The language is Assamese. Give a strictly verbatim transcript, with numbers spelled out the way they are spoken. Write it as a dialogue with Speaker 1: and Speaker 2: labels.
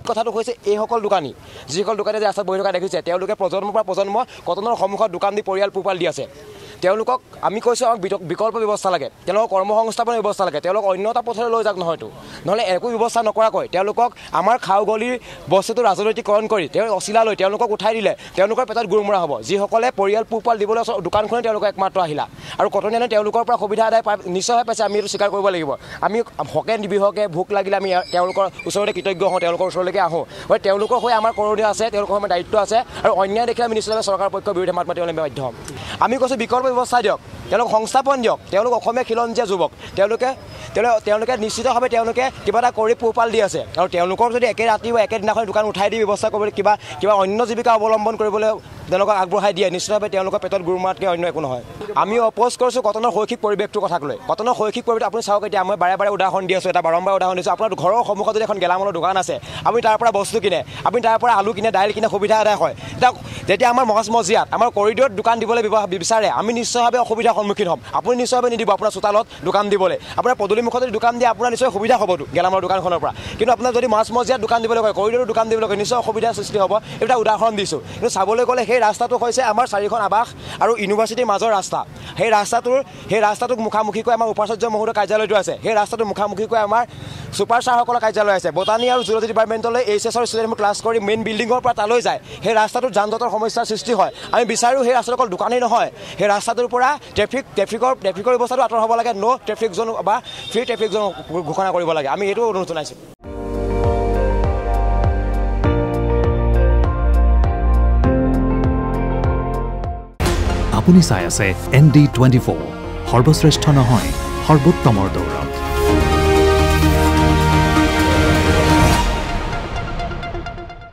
Speaker 1: কথাটো হৈছে এইসকল দোকানী যিসকল দোকানী যে ৰাস্তাত বহি থকা দেখিছে তেওঁলোকে প্ৰজন্মৰ পৰা প্ৰজন্ম কটনৰ সন্মুখত দোকান দি পৰিয়াল পোহপাল দি আছে তেওঁলোকক আমি কৈছোঁ আমাক বিকল্প ব্যৱস্থা লাগে তেওঁলোকক কৰ্মসংস্থাপনৰ ব্যৱস্থা লাগে তেওঁলোক অন্য এটা পথলৈ লৈ যাওক নহয়তো নহ'লে একো ব্যৱস্থা নকৰাকৈ তেওঁলোকক আমাৰ খাওগলিৰ বস্তুটো ৰাজনৈতিকৰণ কৰি তেওঁ অচিলা লৈ তেওঁলোকক উঠাই দিলে তেওঁলোকৰ পেটত গুৰমৰা হ'ব যিসকলে পৰিয়াল পোহপাল দিবলৈ দোকানখনে তেওঁলোকৰ একমাত্ৰ আহিলা আৰু কটনীয়ানে তেওঁলোকৰ পৰা সুবিধা আদায় পাই নিশ্চয়ভাৱে পাইছে আমি এইটো স্বীকাৰ কৰিব লাগিব আমি হকে নিবিহকে ভোক লাগিলে আমি তেওঁলোকৰ ওচৰতে কৃতজ্ঞ হওঁ তেওঁলোকৰ ওচৰলৈকে আহোঁ হয় তেওঁলোকৰ হৈ আমাৰ কৰণীয় আছে তেওঁলোকৰ আমাৰ দায়িত্ব আছে আৰু অন্যায় দেখিলে আমি নিশ্চয়ভাৱে চৰকাৰৰ পক্ষৰ বিৰুদ্ধে মাত মাতিবলৈ বাধ্য হ'ম আমি কৈছোঁ বিকল্প ব্যৱস্থা দিয়ক তেওঁলোক সংস্থাপন দিয়ক তেওঁলোক অসমীয়া খিলঞ্জীয়া যুৱক তেওঁলোকে তেওঁলোকে নিশ্চিতভাৱে তেওঁলোকে কিবা এটা কৰি পোহপাল দি আছে আৰু তেওঁলোকৰ যদি একে ৰাতি বা একেদিনাখন দোকান উঠাই দি ব্যৱস্থা কৰিবলৈ কিবা কিবা অন্য জীৱিকা অৱলম্বন কৰিবলৈ তেওঁলোকক আগবঢ়াই দিয়ে নিশ্চিতভাৱে তেওঁলোকৰ পেটত গুৰ মৰাতকৈ অন্য একো নহয় আমি অপ'জ কৰিছোঁ কটনৰ শৈক্ষিক পৰিৱেশটোৰ কথাক লৈ কটনৰ শৈক্ষিক পৰিৱেশ আপুনি চাওক এতিয়া মই বাৰে বাৰে উদাহৰণ দি আছোঁ এটা বাৰম্বাৰ উদাহৰণ দিছোঁ আপোনাৰ ঘৰৰ সন্মুখত যদি এখন গেলামালৰ দোকান আছে আপুনি তাৰ পৰা বস্তু কিনে আপুনি তাৰ পৰা আলু কিনে দাইল কিনে সুবিধা আদায় হয় এতিয়া যেতিয়া আমাৰ মজ মজিয়াত আমাৰ কৰিডৰত দোকান দিবলৈ বিচাৰে আমি নিশ্চয়ভাৱে অসুবিধাৰ সন্মুখীন হ'ম আপুনি নিশ্চয়ভাৱে নিদিব আপোনাৰ চোতালত দোকান দিবলৈ আপোনাৰ পদূলিমুখত যদি দোকান দিয়ে আপোনাৰ নিশ্চয় সুবিধা হ'বতো গেলামালৰ দোকানখনৰ পৰা কিন্তু আপোনাৰ যদি মাছ মজিয়াত দোকান দিবলৈ কয় কৰিডৰত দোকান দিবলৈ কয় নিশ্চয় অসুবিধাৰ সৃষ্টি হ'ব এটা উদাহৰণ দিছোঁ কিন্তু চাবলৈ গ'লে সেই ৰাস্তাটো হৈছে আমাৰ চাৰিখন আৱাস আৰু ইউনিভাৰ্চিটিৰ মাজৰ ৰাস্তা সেই ৰাস্তাটোৰ সেই ৰাস্তাটোক মুখামুখিকৈ আমাৰ উপাচাৰ্য মহোদয়ৰ কাৰ্যালয়টো আছে সেই ৰাস্তাটোৰ মুখামুখিকৈ আমাৰ ছুপাৰ ষ্টাৰসকলৰ কাৰ্যালয় আছে বটানী আৰু জুলজি ডিপাৰ্টমেণ্টলৈ এইচ এছৰ ষ্টুডেণ্টবোৰ ক্লাছ কৰি মেইন বিল্ডিঙৰ পৰা তালৈ যায় সেই ৰাস্তাটোত যান জঁটৰ সমস্যাৰ সৃষ্টি হয় আমি বিচাৰোঁ সেই ৰাস্তাটো অকল দোকানেই নহয় সেই ৰাস্তাটোৰ পৰা ট্ৰেফিক ট্ৰেফিকৰ ট্ৰেফিকৰ ব্যৱস্থাটো আঁতৰ হ'ব লাগে ন' ট্ৰেফিক জ'ন বা ফ্ৰী ট্ৰেফিক জ'ন ঘোষণা কৰিব লাগে আমি এইটো অনুৰোধ জনাইছোঁ
Speaker 2: আপুনি চাই আছে এন ডি টুৱেণ্টি ফ'ৰ সৰ্বশ্ৰেষ্ঠ নহয় সৰ্বোত্তমৰ দৌৰ